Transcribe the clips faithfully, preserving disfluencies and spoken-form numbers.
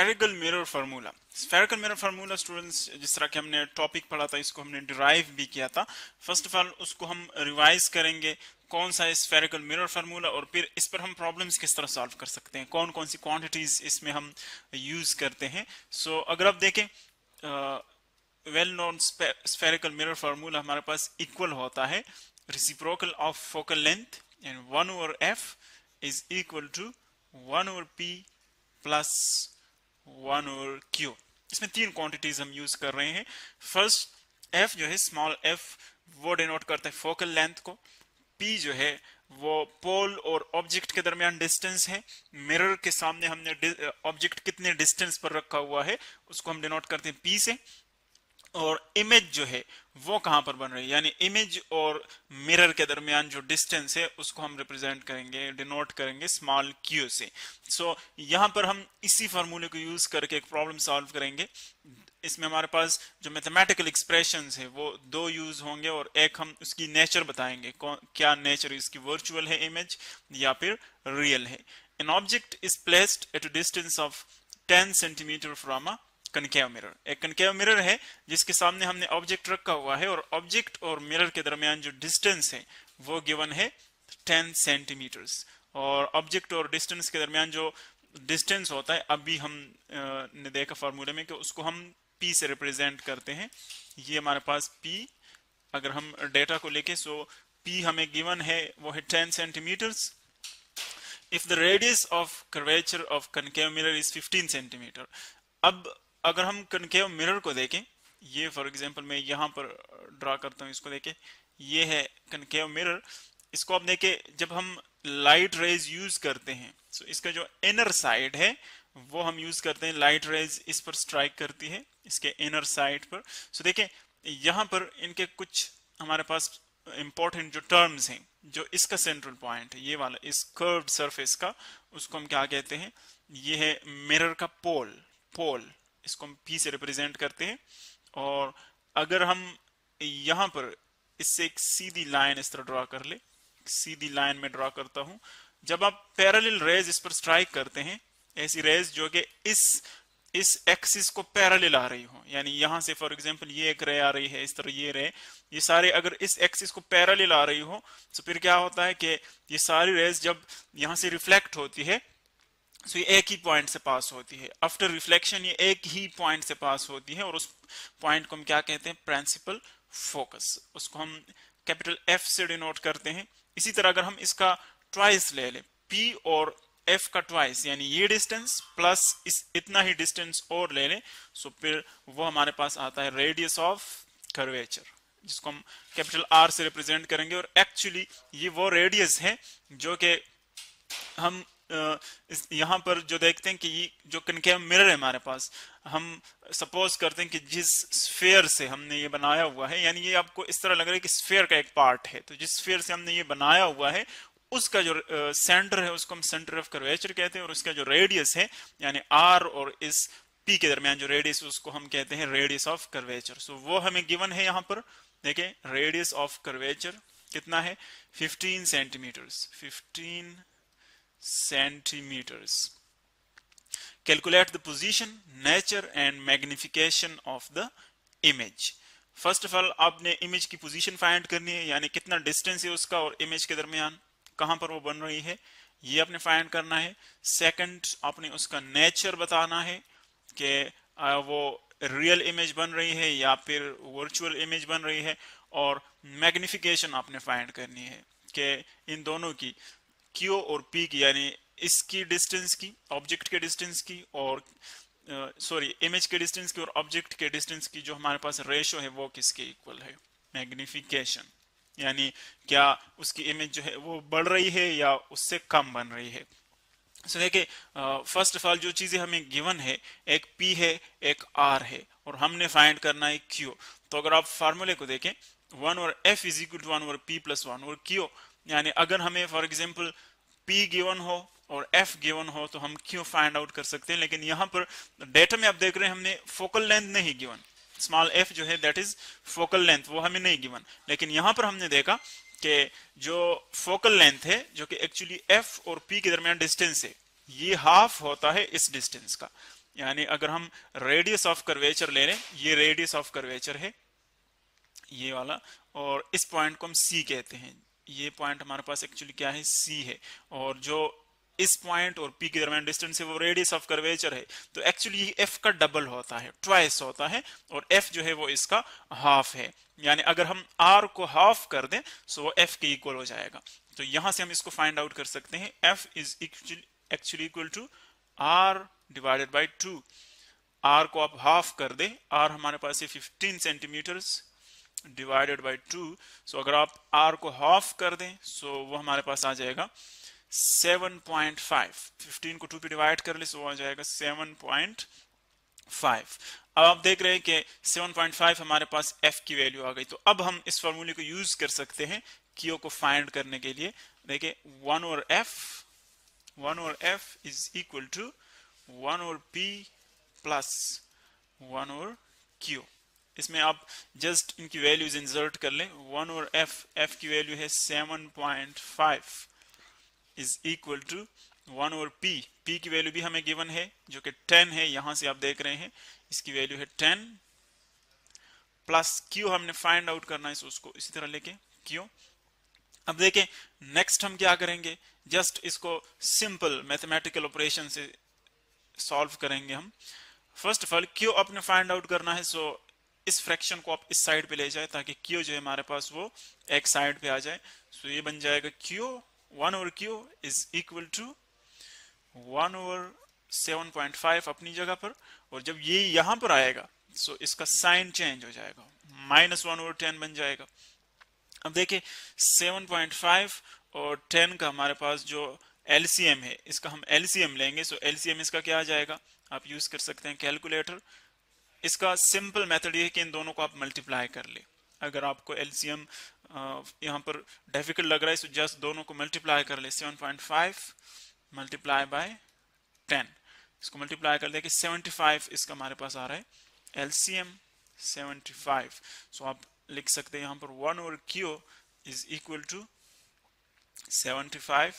Spherical mirror formula. Spherical mirror formula students, जिस तरह के हमने टॉपिक पढ़ा था, इसको हमने डिराइव भी किया था। फर्स्ट ऑफ ऑल उसको हम रिवाइज करेंगे, कौन सा है स्फेरिकल मिरर फार्मूला, और फिर इस पर हम प्रॉब्लम्स किस तरह सॉल्व कर सकते हैं, कौन कौन सी क्वांटिटीज इसमें हम यूज करते हैं। सो so, अगर आप देखें, well known spherical mirror formula हमारे पास इक्वल होता है reciprocal of focal length and one over F is equal to one over P plus one over Q. इसमें तीन क्वांटिटीज हम यूज कर रहे हैं। फर्स्ट एफ जो है स्मॉल एफ, वो डिनोट करता है फोकल लेंथ को। पी जो है वो पोल और ऑब्जेक्ट के दरमियान डिस्टेंस है। मिरर के सामने हमने ऑब्जेक्ट कितने डिस्टेंस पर रखा हुआ है उसको हम डिनोट करते हैं पी से। और इमेज जो है वो कहां पर बन रही है, यानी इमेज और मिरर के दरमियान जो डिस्टेंस है उसको हम रिप्रेजेंट करेंगे, डिनोट करेंगे स्मॉल क्यू से। सो so, यहां पर हम इसी फार्मूले को यूज करके एक प्रॉब्लम सॉल्व करेंगे। इसमें हमारे पास जो मैथमेटिकल एक्सप्रेशंस है वो दो यूज होंगे और एक हम उसकी नेचर बताएंगे, क्या नेचर इसकी, वर्चुअल है इमेज या फिर रियल है। An object is placed at a distance of ten centimetre from a concave mirror. एक कनकेव मिरर है जिसके सामने हमने ऑब्जेक्ट रखा हुआ है, और ऑब्जेक्ट और मिरर के दरमियान जो डिस्टेंस है वो गिवन है टेन सेंटीमीटर्स। और ऑब्जेक्ट और डिस्टेंस के दरमियान जो डिस्टेंस होता है, अभी हम ने देखा फार्मूले में कि उसको हम पी से रिप्रेजेंट करते हैं। ये हमारे पास पी, अगर हम डेटा को लेके, सो पी हमें गिवन है वो है ten centimetres. If the radius of curvature of concave mirror is fifteen centimetre. अब अगर हम कनकेव मिरर को देखें, ये फॉर एग्जांपल मैं यहाँ पर ड्रा करता हूँ, इसको देखें, ये है कनकेव मिरर। इसको आप देखें, जब हम लाइट रेज यूज करते हैं, सो इसका जो इनर साइड है वो हम यूज करते हैं, लाइट रेज इस पर स्ट्राइक करती है इसके इनर साइड पर। सो देखें, यहाँ पर इनके कुछ हमारे पास इंपॉर्टेंट जो टर्म्स हैं, जो इसका सेंट्रल पॉइंट है ये वाला, इस कर्व्ड सरफेस का, उसको हम क्या कहते हैं, ये है मिरर का पोल। पोल इसको हम पी से रिप्रेजेंट करते हैं। और अगर हम यहां पर इससे एक सीधी लाइन इस तरह ड्रॉ कर ले, सीधी लाइन में ड्रॉ करता हूं, जब आप पैरेलल रेज इस पर स्ट्राइक करते हैं, ऐसी रेज जो कि इस इस एक्सिस को पैरेलल आ रही हो, यानी यहां से फॉर एग्जांपल ये एक रे आ रही है, इस तरह ये रे, ये सारे अगर इस एक्सिस को पैरेलल आ रही हो, तो फिर क्या होता है कि ये सारी रेज जब यहां से रिफ्लेक्ट होती है, सो ये एक ही पॉइंट से पास होती है। आफ्टर रिफ्लेक्शन ये एक ही पॉइंट से पास होती है, और उस पॉइंट को हम क्या कहते हैं, प्रिंसिपल फोकस। उसको हम कैपिटल एफ से डिनोट करते हैं। इसी तरह अगर हम इसका ट्वाइस ले लें, पी और एफ का ट्वाइस, यानी ये डिस्टेंस प्लस इस इतना ही डिस्टेंस और ले लें, सो फिर वो हमारे पास आता है रेडियस ऑफ कर्वेचर, जिसको हम कैपिटल आर से रिप्रेजेंट करेंगे। और एक्चुअली ये वो रेडियस है जो कि हम यहां पर जो देखते हैं कि ये जो कनकेव मिरर है हमारे पास, हम सपोज करते हैं कि जिस स्फीयर से हमने ये बनाया हुआ है, यानी ये आपको इस तरह लग रहा है कि स्फीयर का एक पार्ट है, तो जिस स्फीयर से हमने ये बनाया हुआ है उसका जो सेंटर है उसको हम सेंटर ऑफ कर्वेचर कहते हैं, और उसका जो रेडियस है यानी आर और इस पी के दरमियान जो रेडियस, उसको हम कहते हैं रेडियस ऑफ कर्वेचर। सो वो हमें गिवन है यहाँ पर, देखें रेडियस ऑफ कर्वेचर कितना है, fifteen centimetres, fifteen centimeters. Calculate the position, nature and magnification of the image. First of all आपने इमेज की पोजीशन फाइंड करनी है, यानी कितना डिस्टेंस है उसका और इमेज के दरमियान, कहां पर वो बन रही है, ये आपने फाइंड करना है। सेकंड, आपने उसका नेचर बताना है कि वो रियल इमेज बन रही है या फिर वर्चुअल इमेज बन रही है। और मैग्निफिकेशन आपने फाइंड करनी है कि इन दोनों की, क्यू और पी की, यानी इसकी डिस्टेंस की, ऑब्जेक्ट के डिस्टेंस की, और सॉरी इमेज के डिस्टेंस की और ऑब्जेक्ट के डिस्टेंस की जो हमारे पास रेशो है वो किसके इक्वल है, मैग्निफिकेशन, यानी क्या उसकी इमेज जो है वो बढ़ रही है या उससे कम बन रही है। सो देखिए, फर्स्ट ऑफ ऑल जो चीजें हमें गिवन है, एक पी है एक आर है, और हमने फाइंड करना है क्यू। तो अगर आप फार्मूले को देखें, वन और f is equal to one और पी प्लस वन और क्यू, यानी अगर हमें फॉर एग्जांपल P गिवन हो और F गिवन हो तो हम Q फाइंड आउट कर सकते हैं। लेकिन यहाँ पर डेटा में आप देख रहे हैं हमने फोकल लेंथ नहीं गिवन, स्मॉल f जो है दैट इज फोकल लेंथ, वो हमें नहीं गिवन। लेकिन यहाँ पर हमने देखा कि जो फोकल लेंथ है, जो कि एक्चुअली F और P के दरमियान डिस्टेंस है, ये हाफ होता है इस डिस्टेंस का। यानी अगर हम रेडियस ऑफ कर्वेचर ले लें, ये रेडियस ऑफ कर्वेचर है ये वाला, और इस पॉइंट को हम सी कहते हैं। ये पॉइंट हमारे पास एक्चुअली क्या है, सी है, और जो इस पॉइंट और पी के दरमियान डिस्टेंस है वो रेडियस ऑफ कर्वेचर है। तो एक्चुअली एफ का डबल होता है, ट्वाइस होता है, और एफ जो है वो इसका हाफ है। यानी अगर हम आर को हाफ कर दें तो वो एफ के इक्वल हो जाएगा। तो यहां से हम इसको फाइंड आउट कर सकते हैं, f is actually equal to r divided by two. R को आप हाफ कर दे, आर हमारे पास है fifteen centimetres divided by two. So अगर आप आर को हाफ कर दें सो वो हमारे पास आ जाएगा सेवन पॉइंट फाइव। फिफ्टीन को टू पे डिवाइड कर ले सो आ जाएगा सेवन पॉइंट फाइव। अब आप देख रहे हैं कि सेवन पॉइंट फाइव हमारे पास एफ की वैल्यू आ गई। तो अब हम इस फॉर्मूले को यूज कर सकते हैं क्यू को फाइंड करने के लिए। देखिए one over F, one over F is equal to one over P plus one over Q. इसमें आप जस्ट इनकी वैल्यूज इंसर्ट कर लें। वन ओवर एफ, एफ की वैल्यू है seven point five is equal to one over P, P की value भी हमें गिवन है जो कि टेन है, यहां से आप देख रहे हैं इसकी वैल्यू है टेन, प्लस क्यू हमने फाइंड आउट करना है, उसको इसी तरह लेके क्यू। अब देखें नेक्स्ट हम क्या करेंगे, जस्ट इसको सिंपल मैथमेटिकल ऑपरेशन से सॉल्व करेंगे हम। फर्स्ट ऑफ ऑल क्यू आपने फाइंड आउट करना है, सो इस फ्रैक्शन को आप इस साइड पे ले जाए ताकि क्यू जो है हमारे पास वो एक साइड पे आ जाए। सो ये बन जाएगा Q, one over Q is equal to one over seven point five अपनी जगह पर, और जब ये यहां पर आएगा सो इसका साइन चेंज हो जाएगा, माइनस वन ओवर टेन बन जाएगा। अब देखिए सेवन पॉइंट फाइव और टेन का हमारे पास जो एलसीएम है, इसका हम एलसीएम लेंगे। सो एलसीएम इसका क्या आ जाएगा, आप यूज कर सकते हैं कैलकुलेटर। इसका सिंपल मेथड ये है कि इन दोनों को आप मल्टीप्लाई कर ले। अगर आपको एलसीएम यहाँ पर डिफिकल्ट लग रहा है तो जस्ट दोनों को मल्टीप्लाई कर ले, seven point five multiply by ten, इसको मल्टीप्लाई कर दे कि सेवेंटी फाइव इसका हमारे पास आ रहा है एलसीएम सेवेंटी फाइव। सो आप लिख सकते हैं यहाँ पर one over Q is equal to seventy five,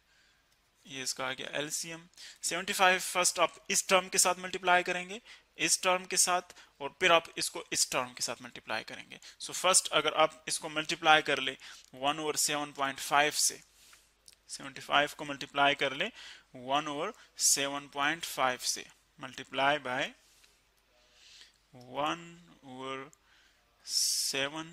ये इसका आ गया एलसीएम सेवेंटी फाइव। फर्स्ट आप इस टर्म के साथ मल्टीप्लाई करेंगे, इस टर्म के साथ, और फिर आप इसको इस टर्म के साथ मल्टीप्लाई करेंगे। सो so फर्स्ट अगर आप इसको मल्टीप्लाई कर ले one over seven point five से, सेवेंटी फाइव को मल्टीप्लाई कर ले one over seven point five से, multiply by one over seven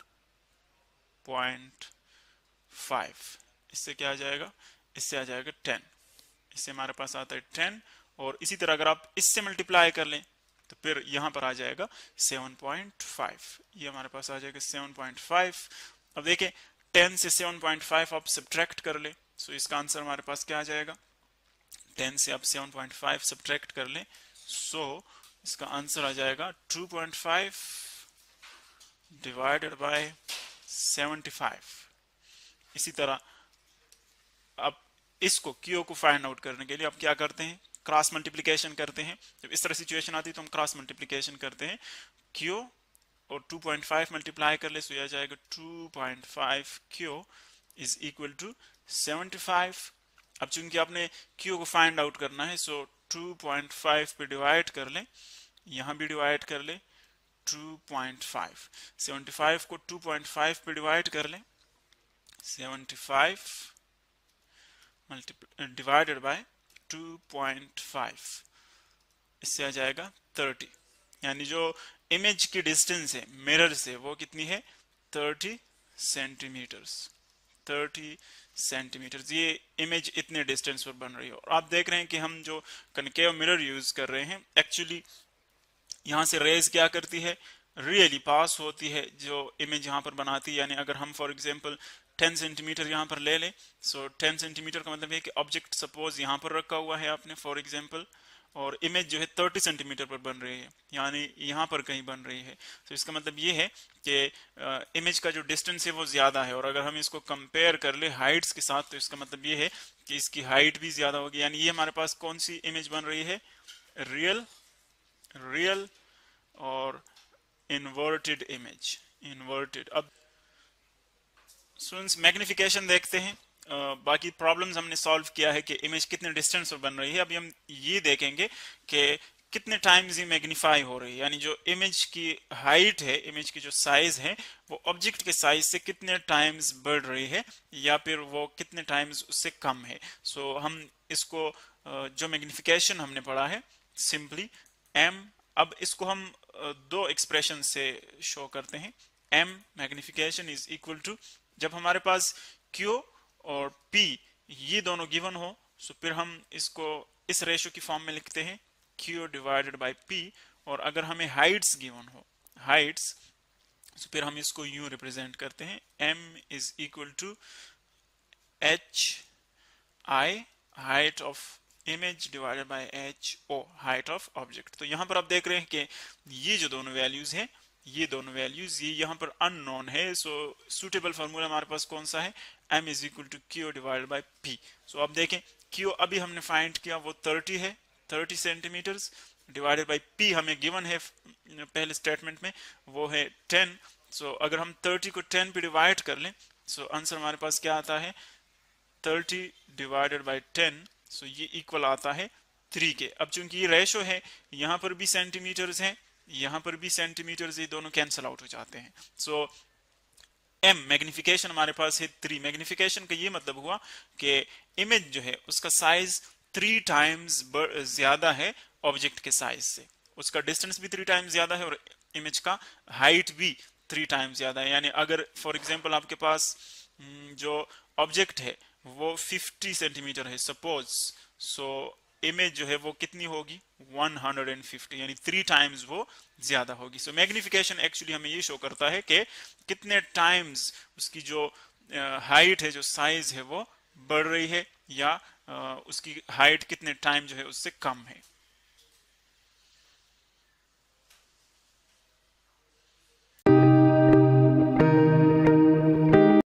point five, इससे क्या आ जाएगा, इससे आ जाएगा टेन, इससे हमारे पास आता है टेन। और इसी तरह अगर आप इससे मल्टीप्लाई कर लें तो फिर यहां पर आ जाएगा सेवन पॉइंट फाइव, ये हमारे पास आ जाएगा सेवन पॉइंट फाइव। अब देखिए टेन से सेवन पॉइंट फाइव आप सब्ट्रैक्ट कर ले, सो इसका आंसर हमारे पास क्या आ जाएगा, टेन से आप सेवन पॉइंट फाइव सब्ट्रैक्ट कर लें, सो इसका आंसर आ जाएगा two point five divided by seventy five. इसी तरह अब इसको क्यू को फाइंड आउट करने के लिए आप क्या करते हैं, क्रॉस मल्टीप्लिकेशन करते हैं। जब इस तरह सिचुएशन आती है तो हम क्रॉस मल्टीप्लिकेशन करते हैं, क्यू और टू पॉइंट फाइव मल्टीप्लाई कर ले सो यह जाएगा two point five Q is equal to seventy five. अब चूंकि आपने क्यू को फाइंड आउट करना है सो टू पॉइंट फाइव पे डिवाइड कर ले, यहां भी डिवाइड कर ले two point five, seventy five को टू पॉइंट फाइव पे डिवाइड कर ले, seventy five divided by two point five, इससे आ जाएगा थर्टी। यानी जो इमेज की डिस्टेंस है मिरर से वो कितनी है, थर्टी सेंटीमीटर्स, थर्टी सेंटीमीटर्स। ये इमेज इतने डिस्टेंस पर बन रही है। और आप देख रहे हैं कि हम जो कनकेव मिरर यूज कर रहे हैं, एक्चुअली यहां से रेज क्या करती है, रियली पास होती है जो इमेज यहां पर बनाती है। यानी अगर हम फॉर एग्जांपल टेन सेंटीमीटर यहां पर ले लें, सो टेन सेंटीमीटर का मतलब है कि ऑब्जेक्ट सपोज यहां पर रखा हुआ है आपने फॉर एग्जांपल, और इमेज जो है थर्टी सेंटीमीटर पर बन रही है, यानी यहां पर कहीं बन रही है। तो इसका मतलब ये है कि इमेज का जो डिस्टेंस है वो ज्यादा है। और अगर हम इसको कंपेयर कर ले हाइट्स के साथ तो इसका मतलब ये है कि इसकी हाइट भी ज्यादा होगी। यानी ये हमारे पास कौन सी इमेज बन रही है, रियल, रियल और इन्वर्टेड इमेज, इन्वर्टेड। अब स्टूडेंट्स मैग्निफिकेशन देखते हैं। बाकी प्रॉब्लम्स हमने सॉल्व किया है कि इमेज कितने डिस्टेंस पर बन रही है। अभी हम ये देखेंगे कि कितने टाइम्स ये मैग्नीफाई हो रही है, यानी जो इमेज की हाइट है, इमेज की जो साइज है, वो ऑब्जेक्ट के साइज से कितने टाइम्स बढ़ रही है या फिर वो कितने टाइम्स उससे कम है। सो so, हम इसको जो मैग्निफिकेशन हमने पढ़ा है सिंपली एम, अब इसको हम दो एक्सप्रेशन से शो करते हैं। M magnification is equal to, जब हमारे पास क्यू और पी ये दोनों गिवन हो, सो फिर हम इसको इस रेशो की फॉर्म में लिखते हैं क्यू डिवाइडेड बाय पी। और अगर हमें हाइट्स गिवन हो, हाइट्स, सो फिर हम इसको यूं रिप्रेजेंट करते हैं, M is equal to H I height of image divided by H O height of object. तो यहां पर आप देख रहे हैं कि ये जो दोनों वैल्यूज हैं, ये दोनों वैल्यूज ये यहाँ पर अननोन है। सो सूटेबल फार्मूला हमारे पास कौन सा है, m is equal to Q divided by p। So अब देखें क्यू अभी हमने फाइंड किया वो थर्टी है, thirty centimetre, divided by p हमें गिवन है पहले स्टेटमेंट में, वो है टेन। सो so, अगर हम थर्टी को टेन पे डिवाइड कर लें, सो so, आंसर हमारे पास क्या आता है, thirty divided by ten. So ये इक्वल आता है थ्री के। अब चूंकि ये रेशो है, यहाँ पर भी सेंटीमीटर्स हैं, यहाँ पर भी सेंटीमीटर्स, ये दोनों कैंसल आउट हो जाते हैं। सो एम मैग्निफिकेशन हमारे पास है थ्री। मैग्निफिकेशन का ये मतलब हुआ कि इमेज जो है उसका साइज थ्री टाइम्स ज्यादा है ऑब्जेक्ट के साइज से, उसका डिस्टेंस भी थ्री टाइम्स ज्यादा है और इमेज का हाइट भी थ्री टाइम्स ज्यादा है। यानी अगर फॉर एग्जांपल आपके पास जो ऑब्जेक्ट है वो फिफ्टी सेंटीमीटर है सपोज, सो इमेज जो है वो कितनी होगी, वन हंड्रेड फिफ्टी, यानी थ्री टाइम्स वो ज्यादा होगी। सो मैग्निफिकेशन एक्चुअली हमें ये शो करता है कि कितने टाइम्स उसकी जो हाइट है, जो साइज है, वो बढ़ रही है या uh, उसकी हाइट कितने टाइम जो है उससे कम है।